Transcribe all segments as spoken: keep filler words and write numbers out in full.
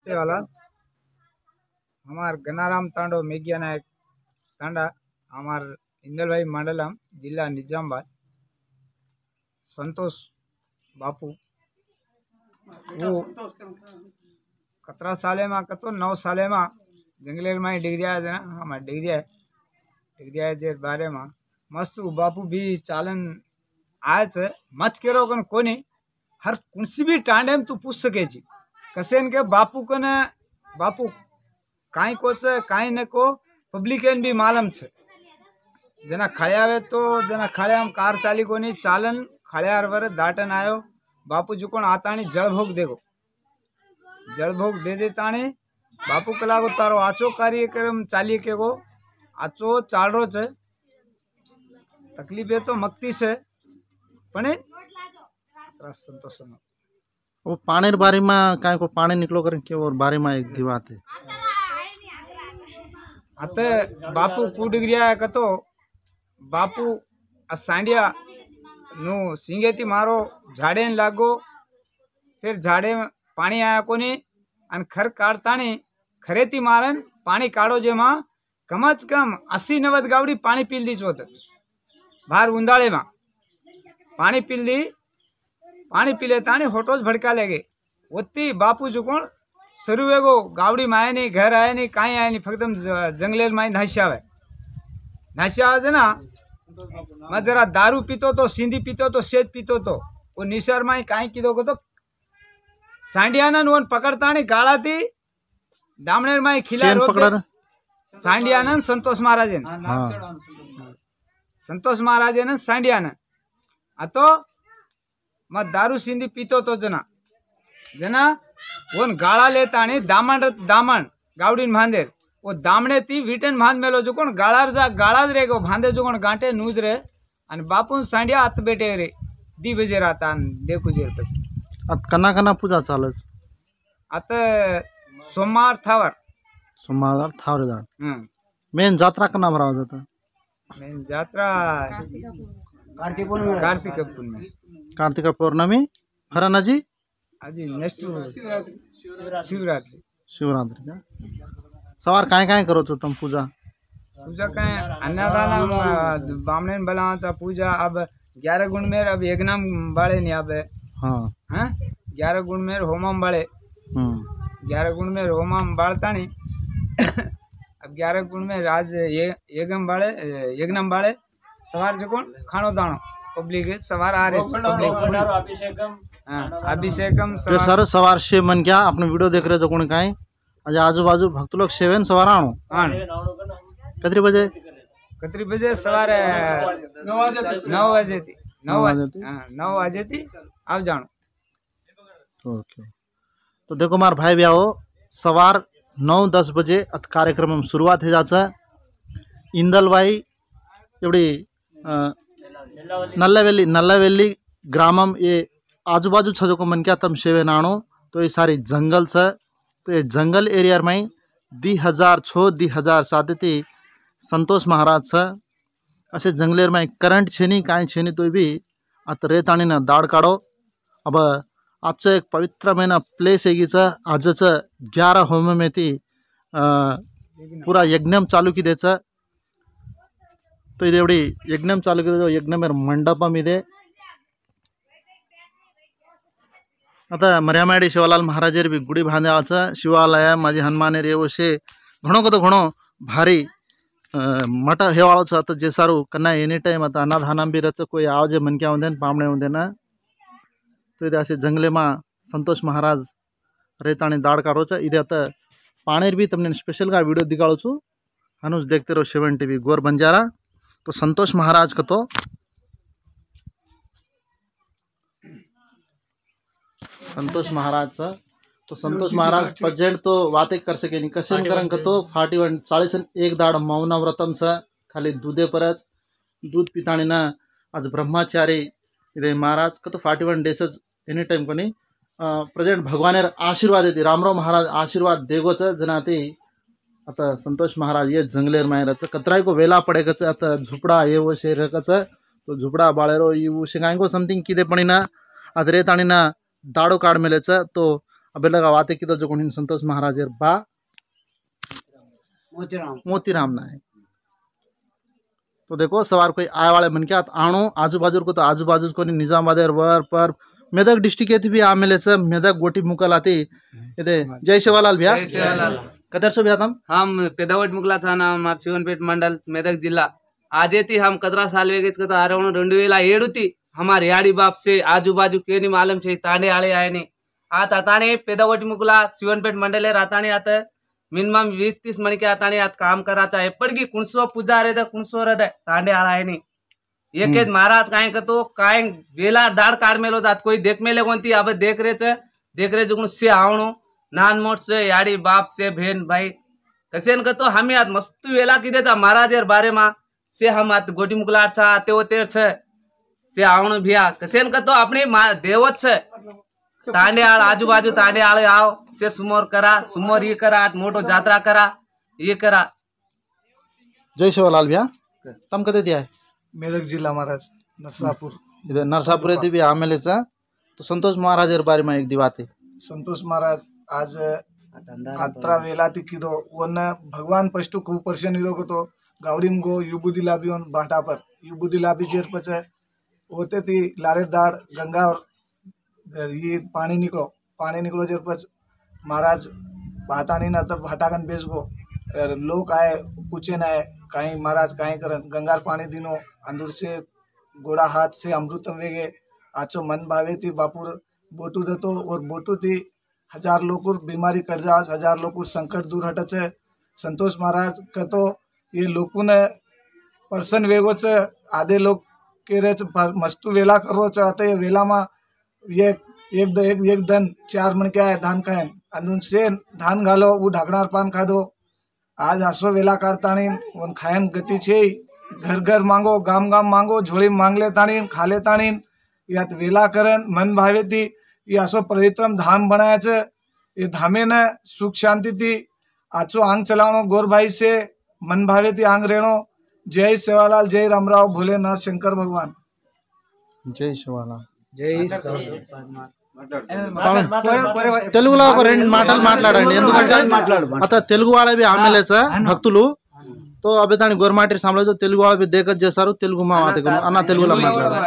नमस्ते वाला हमार गनाराम तांडो मेघिया नायक तांडा हमार इंदल भाई मंडलम जिला निजामाबाद संतोष बापू वो कतरा साले में कतो नौ साले में जंगलेर में डिग्री आया ना हमार डिग्री है डिग्री आया जे बारे में मस्त बापू भी चालन आया छे मत करो कन कोनी हर कुंसी भी टांडे में तू पूछ सके जी कसेन के बापू कने बापू काई को छे काई ने को पब्लिकन भी मालूम छे जना खड़े तो जना खड़े हम कार चाली कोनी चालन खड़े वर दाटन आयो बापू जुकोण आताणी जल भोग देगो जल भोग दे देताणी बापू कलागो तारो आचो कार्यक्रम चाली के गो आचो चालरो छे तकलीफ है तो मक्ति से पण संतोष वो पानी बारी में काय को पानी निकलो करें के और बारी में एक दीवात है अते बापू कुडगिरिया कतो बापू आ सांडिया नु सिंगेती मारो झाड़े लागो फिर झाड़े में पानी आया कोनी अन खर काढ़तानी खरेती मारन पानी काढ़ो जेमा कम ज कम अस्सी नवद गावड़ी पानी पील दी चोत बाहर उंदाड़े में पानी पील दी पानी पी लेता होटोज भड़का लेगे ओती बापू जो कौन शुरू वेगो गावड़ी में आए नहीं घर आए नहीं कहीं आए नहीं फकदम जंगलेर में नाश्या आवे नाश्या आवे ना मैं जरा दारू पीतो तो सिंधी पीतो तो सेज पीतो तो वो निसर में कहीं कीधो को तो सांडियानन वन पकड़ता नहीं गाड़ा थी दामनेर में खिला रोक सांडियानन संतोष महाराजन संतोष महाराजन सांडियानन आ तो मत दारू सिंधी पीतो तो जना जना वो गाड़ा लेता नहीं दामन दामन गावड़ी भांदेर वो दामने थी वीटन भांद मेलो जो कौन गाड़ा जा गाड़ा रे गो भांदे जो कौन गांटे नूज रे अन बापू सांडिया हाथ बेटे रे दी बजे राता देखो जेर पसी अत कना कना पूजा चालस अत सोमवार थावर सोमवार थावर जा हम मेन यात्रा कना भराव जाता मेन यात्रा कार्तिक पूर्णिमा कार्तिक पूर्णिमा कार्तिक पूर्णमी हराना जी अजी नेक्स्ट शिवरात्रि शिवरात्रि का सवार काय काय करो तुम पूजा पूजा काय अन्नदान बामणेन बलावता पूजा अब ग्यारह गुण में अब यज्ञम बाड़े नहीं अब हाँ हाँ ग्यारह गुण में होमम बाड़े ग्यारह गुण में होमम बाड़ता नहीं अब ग्यारह गुण में राज ये यज्ञम बाड़े यज्ञम बाड़े सवार जो कौन खानो दानो पब्लिक सवार आ रहे पब्लिक अभिषेकम तो सर सवार शे मन क्या अपने वीडियो देख रहे जो कौन काई आज आजू बाजू भक्त लोग सेवन सवार आणो कतरी बजे कतरी बजे सवार नौ बजे नौ बजे थी नौ बजे नौ बजे थी आप जानो ओके तो देखो मार भाई ब्याहो सवार नौ दस बजे कार्यक्रम शुरुआत हो जाता इंदल भाई एवढी नल्लावेली नल्लावेली ग्रामम ये आजू बाजू छजो को मन क्या तम शेवे नाणो तो ये सारी जंगल छ तो ये जंगल एरिया में दी हजार छो दी हजार सात थी संतोष महाराज छ असे जंगलेर में करंट छेनी काई छेनी तो भी आत रेताणी ना दाड़ काढ़ो अब आज एक पवित्र महीना प्लेस है छ आज च ग्यारह होम में थी पूरा यज्ञम चालू की दे छ तो इधे एवढी यज्ञम चालू की यज्ञ में मंडपम इधे आता मर्यामाडी शिवालाल महाराजेर भी गुड़ी बांधे आज शिवालय माझी हनुमान रे वशे घणो कतो घणो भारी मठ हे वाळो छ आता जे सारू कन्ना एनी टाइम आता अनाधानम भी रच कोई आवजे मन क्या होंदे पामणे होंदे ना तो इधे असे जंगले में संतोष महाराज रेताणी दाड़ काढो छ इधे आता पाणेर भी तमने स्पेशल का वीडियो दिखाड़ो छु हनुज देखते रहो सेवन टीवी गोर बंजारा तो संतोष महाराज का तो संतोष महाराज चा तो संतोष महाराज प्रेजेंट तो बातें कर सके नहीं कसे करन का तो फाटी वन चालीस एक दाड़ मौन व्रतम छ खाली दूधे परच दूध पिताणी ना आज ब्रह्मचारी इधे महाराज का तो फाटी वन डेज एनी टाइम को नहीं प्रेजेंट भगवानेर आशीर्वाद देती रामराव महाराज आशीर्वाद देगो छ जनाती आता संतोष महाराज ये जंगलेर में रच कतराई को वेला पड़ेगा छ आता झुपड़ा ये वो शेर का छ तो झुपड़ा बाळेरो ये वो शेगाई को समथिंग किदे पणी ना आज रेताणी ना दाड़ो काढ मेले छ तो अबे लगा वाते की तो जो कोणी संतोष महाराज एर बा मोतीराम मोतीराम नायक। तो देखो सवार कोई आए वाले मन के आत आणो आजू बाजू को तो आजू बाजू को निजामाबाद वर पर मेदक डिस्ट्रिक्ट येती भी आमेले से मेदक गोटी मुकल आती इधे जय शिवालाल भैया कदर से भैया तम हम पेदावट मुकला था ना हमारे शिवनपेट मंडल मेदक जिला आज थी हम कदरा साल वेगेत कदा आ रहा రెండు వేల ఏడు थी हमारे याड़ी बाप से आजू बाजू के नहीं मालूम छे तांडे आले आए नहीं आत आताने पेदावट मुकला शिवनपेट मंडल है राताने आते मिनिमम वीस तीस मन के आताने आत काम कराता है पड़गी कुणसो पूजा रे कुणसो रे तांडे आला है नहीं ये के महाराज काय कतो काय वेला दाड़ काट मेलो जात कोई देख मेले कोणती अब देख रे छे देख रे जुगुण से आवणो नान मोट से याड़ी बाप से भेन भाई कसेन कतो हम आज मस्त वेला किदे था महाराज एर बारे मा से हम आत गोटी मुकलार छा ते ओतेर छे से आवणो भिया कसेन कतो अपनी देवत छे तांडे आल आजू बाजू तांडे आले आओ से सुमोर करा सुमोर ये करा आज मोटो जात्रा करा ये करा। जय शिवालाल भैया तम कदे दिया है मेदक जिला महाराज नरसापुर इधर नरसापुर येती भी आमेले चा तो संतोष महाराज एर बारे में एक दिवाते संतोष महाराज आज अत्रा वेला तिकिदो वन भगवान पष्टू खूप वर्ष निरोग तो गावडीम गो युबुदी लाबियोन बाटा पर युबुदी लाबी जेर पच होते ती लारे दाड़ गंगा ये पानी निकलो पानी निकलो जेर पच महाराज बातानी ना तब हटाकन बेच गो लोग आए पूछे ना कहीं महाराज कहीं करन गंगार पानी दिनो अंदर से गोड़ा हाथ से अमृत वेगे आचो मन भावे थी बापुर बोटू दतो और बोटू थी हजार लोग बीमारी कट जा हजार लोग संकट दूर हटच है संतोष महाराज का तो ये लोग ने पर्सन वेगो च आधे लोग के रे मस्तु वेला करो चाहते वेला मा ये एक द, एक एक दन चार मन क्या है धान खाएं अंदुन से धान घालो वो ढाकणार पान खा दो आज आसो वेला काढतानी वन खायन गति छे घर घर मांगो गाम गाम मांगो झोली मांग ले तानी खा ले तानी यात वेला करन मन भावे थी ये आसो पवित्रम धाम बनाया छे ये धामे ने सुख शांति थी आचो आंग चलावनो गोर भाई से मन भावे थी आंग रेणो। जय सेवालाल जय रामराव भोलेनाथ शंकर भगवान जय शिवालाल जय తెలుగులో ఒక రెండు మాటలు మాట్లాడండి ఎందుకంటే అత తెలుగు వాళ్ళే ఆమెలే సార్ భక్తులు तो अभी तानी गोरमाटी सामने जो तेलुगु वाले भी देखत చేశారు తెలుగు మా మాట అన్న తెలుగులో మాట్లాడారు।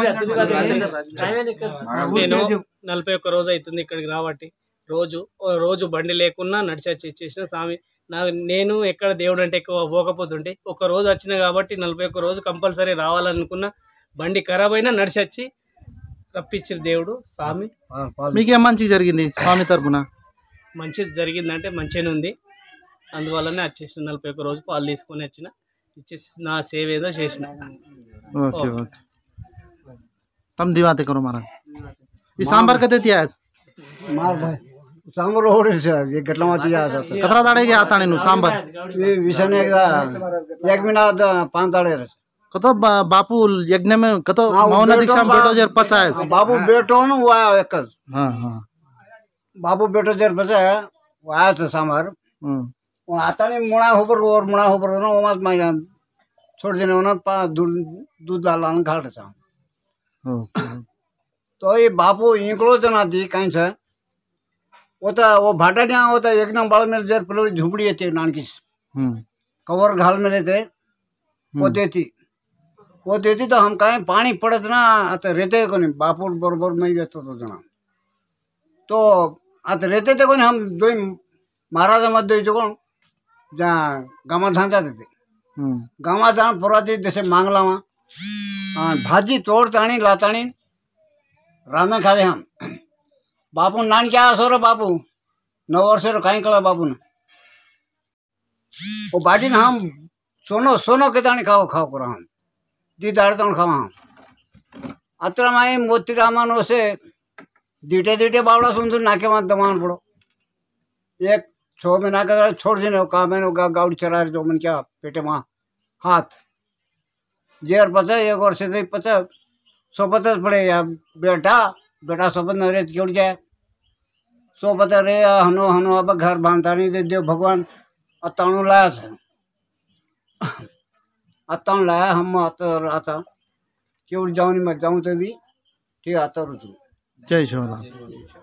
నేను నలభై ఒక్క రోజు అవుతుంది ఇక్కడికి రావట్టి రోజు రోజు బండి లేకున్నా నడిచి చేసిన స్వామి నా నేను ఎక్కడ దేవుడు అంటే ఎక్కువ పోకపోతుంటే ఒక రోజు వచ్చిన కాబట్టి నలభై ఒక్క రోజు కంపల్సరీ రావాలనుకున్న బండి ఖరాబ్ అయినా నడిచి వచ్చి రప్పించిన దేవుడు స్వామి। మీకేం మంచి జరిగింది స్వామి తరపున? మంచిది జరిగిందంటే మంచిగానే ఉంది అందువల్లనే వచ్చేసిన నలభై ఒక్క రోజు పాలు తీసుకొని వచ్చిన ఇచ్చేసి నా సేవ ఏదో చేసిన। ओके ओके तम दिवाते करो महाराज ये सांबार कते दिया है मार भाई सांबार रोड से ये गटला में दिया था कतरा दाड़े के आता ने नु सांबार ये विषय ने एक मिनट पांच दाड़े कतो बापू यज्ञ में कतो मौन दीक्षा बेटो जर पचाए बाबू बेटो न वो आया एक हां हां बाबू बेटो जर पचाया वो आया था सांबार वो आता नहीं मुड़ा होकर और मुड़ा होकर ना वो मत मैं छोड़ देने ना पा दूध दूध डालन घाट सा तो ये बापू इकलो तो ना दी कहीं से वो तो वो भाटा जहाँ होता एक नंबर बाल में जर पलोड़ी झुपड़ी थी नानकी कवर घाल में रहते वो देती वो देती तो हम कहीं पानी पड़त ना आते रहते को नहीं बापू बरोबर में रहता तो जना तो आते रहते थे को नहीं हम दो महाराजा मत दो जो जहाँ गामा धान जाते थे गामा धान पूरा दी जैसे मांगला वहाँ भाजी तोड़ तानी लातानी रांधा खाते हम बापू नान क्या सो रो बापू नौ वर्ष रो कहीं कला बापू ने वो बाटी ना हम सोनो सोनो के तानी खाओ खाओ करा हम दी दाड़ तान खावा हम अत्र माई मोती रामानो से दीटे दीटे बावड़ा सुंदर नाके मत दमान पड़ो एक छो महीना का छोड़ देने का मैंने गा, गाउडी चला जो मन क्या पेटे माँ हाथ जेर पता एक वर्ष से पता सौ पता पड़े या बेटा बेटा सौ पता नरे जुड़ जाए सौ पता रे हनो हनो अब घर बांधता नहीं दे देव भगवान अताणु लाया था अताणु लाया हम आता आता क्यों जाऊँ नहीं मैं जाऊँ तो भी ठीक आता रुचू। जय शिवलाल।